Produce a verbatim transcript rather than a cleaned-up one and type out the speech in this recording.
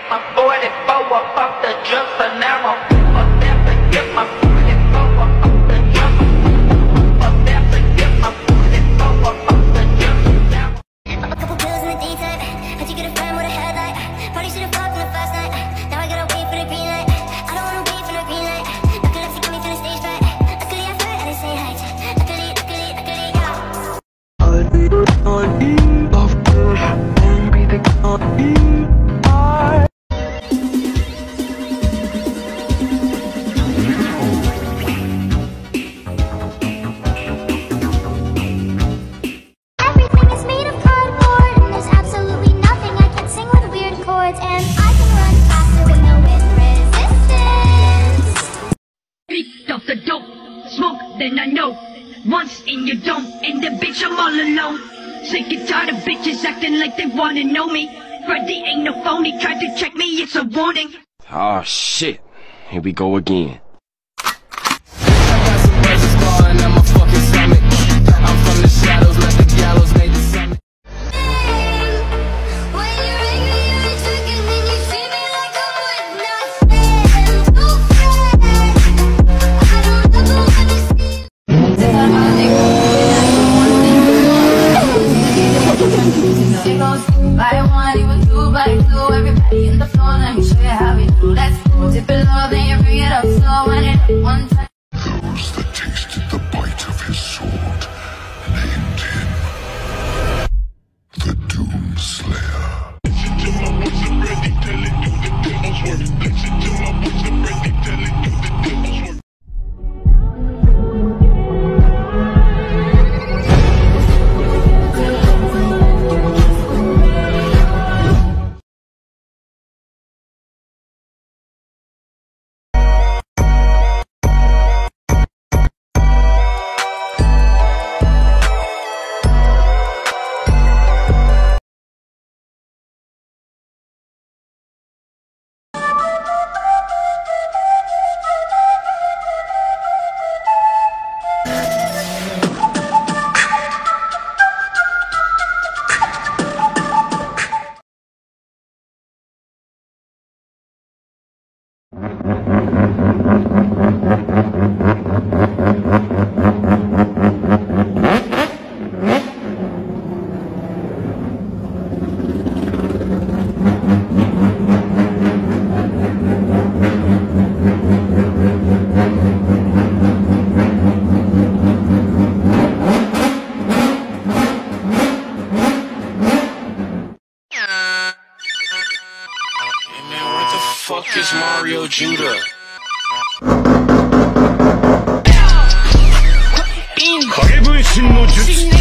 my forty-four up off the drugs, so now I'm up there to get my forty-four up off the drugs. Up there to get my forty-four up off the drugs now. Up a couple pills in the daytime. How'd you get a friend with a headlight? Probably should've fucked in the first night. Now I gotta wait for the green light. I don't wanna wait for the green light. Luckily, she got me feeling stage fright. Luckily, I flirt and I say hi. Luckily, luckily, luckily, yeah. I need love, baby, they can't be. Everything is made of cardboard, and there's absolutely nothing I can sing with weird chords, and I can run faster with no wind resistance. Beat off the dope, smoke, then I know. Once in your dome, and the bitch I'm all alone. Sick and tired of bitches acting like they wanna know me. Freddy ain't no phony, tried to check me, it's a warning. Oh shit, here we go again. I got some verses falling on my fucking stomach. I'm from the shadows, let the gallows make the summit. When you're angry, you're tricking, and you treat me like I would not stand. No friend, I don't ever wanna see. It goes by one, even two by two. Everybody in the floor, let me show you how we do. Let's go. Tip it low, then you bring it up slow. Wind it up one time. Those that tasted the bite of his sword named him the Doom Slayer. Fuck is Mario Judah? Kagebushin no jutsu.